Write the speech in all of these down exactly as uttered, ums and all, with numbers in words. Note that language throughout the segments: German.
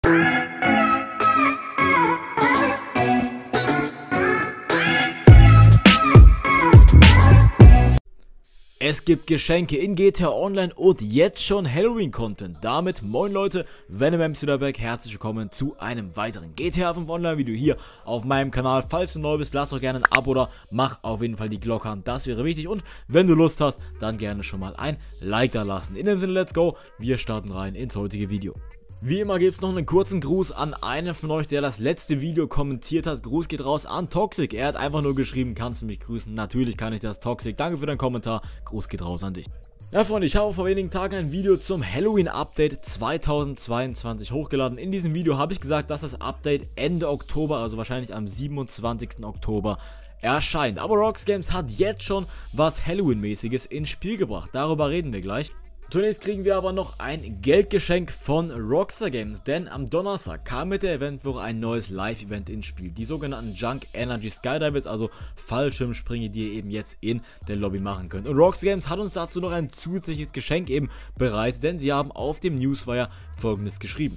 Es gibt Geschenke in G T A Online und jetzt schon Halloween-Content. Damit moin Leute, Venom wieder back, herzlich willkommen zu einem weiteren G T A fünf Online-Video hier auf meinem Kanal. Falls du neu bist, lass doch gerne ein Abo da, mach auf jeden Fall die Glocke an, das wäre wichtig. Und wenn du Lust hast, dann gerne schon mal ein Like da lassen. In dem Sinne, let's go, wir starten rein ins heutige Video. Wie immer gibt es noch einen kurzen Gruß an einen von euch, der das letzte Video kommentiert hat. Gruß geht raus an Toxic. Er hat einfach nur geschrieben, kannst du mich grüßen? Natürlich kann ich das, Toxic. Danke für deinen Kommentar. Gruß geht raus an dich. Ja Freunde, ich habe vor wenigen Tagen ein Video zum Halloween-Update zweitausendzweiundzwanzig hochgeladen. In diesem Video habe ich gesagt, dass das Update Ende Oktober, also wahrscheinlich am siebenundzwanzigsten Oktober, erscheint. Aber Rockstar Games hat jetzt schon was Halloween-mäßiges ins Spiel gebracht. Darüber reden wir gleich. Zunächst kriegen wir aber noch ein Geldgeschenk von Rockstar Games, denn am Donnerstag kam mit der Eventwoche ein neues Live-Event ins Spiel. Die sogenannten Junk Energy Skydivers, also Fallschirmsprünge, die ihr eben jetzt in der Lobby machen könnt. Und Rockstar Games hat uns dazu noch ein zusätzliches Geschenk eben bereitet, denn sie haben auf dem Newswire Folgendes geschrieben.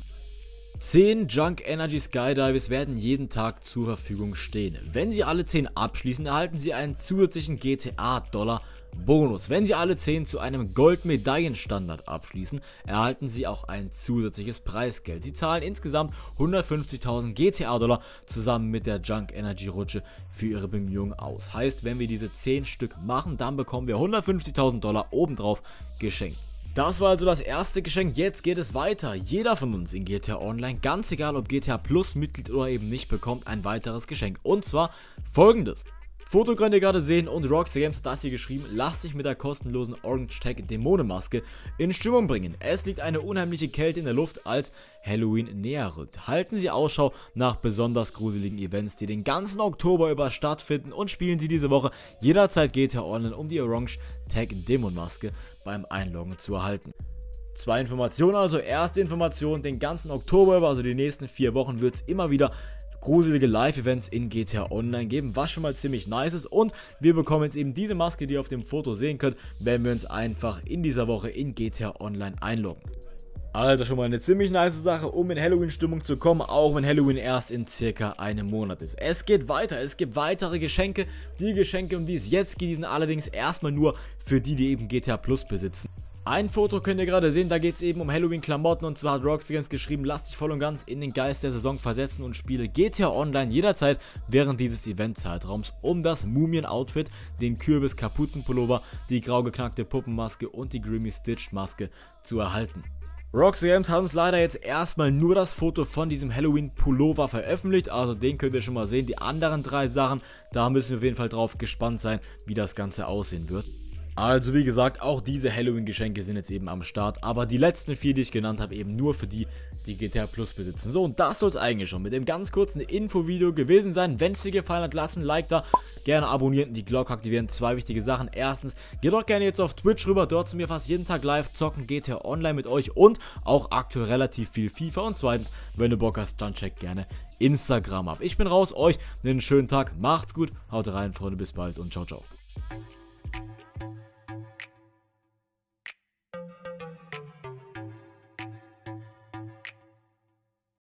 zehn Junk Energy Skydivers werden jeden Tag zur Verfügung stehen. Wenn Sie alle zehn abschließen, erhalten Sie einen zusätzlichen G T A-Dollar Bonus. Wenn Sie alle zehn zu einem Goldmedaillenstandard abschließen, erhalten Sie auch ein zusätzliches Preisgeld. Sie zahlen insgesamt hundertfünfzigtausend G T A-Dollar zusammen mit der Junk Energy Rutsche für Ihre Bemühungen aus. Heißt, wenn wir diese zehn Stück machen, dann bekommen wir hundertfünfzigtausend Dollar obendrauf geschenkt. Das war also das erste Geschenk, jetzt geht es weiter. Jeder von uns in G T A Online, ganz egal ob G T A Plus Mitglied oder eben nicht, bekommt ein weiteres Geschenk. Und zwar folgendes. Foto könnt ihr gerade sehen und Rockstar Games hat das hier geschrieben, lasst dich mit der kostenlosen Orange Tag Dämonenmaske in Stimmung bringen. Es liegt eine unheimliche Kälte in der Luft, als Halloween näher rückt. Halten Sie Ausschau nach besonders gruseligen Events, die den ganzen Oktober über stattfinden und spielen Sie diese Woche jederzeit G T A Online, um die Orange Tag Dämonenmaske beim Einloggen zu erhalten. Zwei Informationen also, erste Information, den ganzen Oktober über, also die nächsten vier Wochen wird es immer wieder gruselige Live-Events in G T A Online geben, was schon mal ziemlich nice ist, und wir bekommen jetzt eben diese Maske, die ihr auf dem Foto sehen könnt, wenn wir uns einfach in dieser Woche in G T A Online einloggen. Also schon mal eine ziemlich nice Sache, um in Halloween-Stimmung zu kommen, auch wenn Halloween erst in circa einem Monat ist. Es geht weiter, es gibt weitere Geschenke. Die Geschenke, um die es jetzt geht, die sind allerdings erstmal nur für die, die eben G T A Plus besitzen. Ein Foto könnt ihr gerade sehen, da geht es eben um Halloween-Klamotten, und zwar hat Rockstar Games geschrieben, lasst dich voll und ganz in den Geist der Saison versetzen und spiele G T A Online jederzeit während dieses Event-Zeitraums, um das Mumien-Outfit, den Kürbis-Kapuzenpullover, die grau geknackte Puppenmaske und die Grimmy Stitched-Maske zu erhalten. Rockstar Games hat uns leider jetzt erstmal nur das Foto von diesem Halloween-Pullover veröffentlicht, also den könnt ihr schon mal sehen. Die anderen drei Sachen, da müssen wir auf jeden Fall drauf gespannt sein, wie das Ganze aussehen wird. Also wie gesagt, auch diese Halloween-Geschenke sind jetzt eben am Start, aber die letzten vier, die ich genannt habe, eben nur für die, die G T A Plus besitzen. So, und das soll es eigentlich schon mit dem ganz kurzen Infovideo gewesen sein. Wenn es dir gefallen hat, lass ein Like da, gerne abonnieren, die Glocke aktivieren. Zwei wichtige Sachen. Erstens, geht doch gerne jetzt auf Twitch rüber, dort sind wir fast jeden Tag live, zocken G T A Online mit euch und auch aktuell relativ viel FIFA. Und zweitens, wenn du Bock hast, dann check gerne Instagram ab. Ich bin raus, euch einen schönen Tag, macht's gut, haut rein, Freunde, bis bald und ciao, ciao.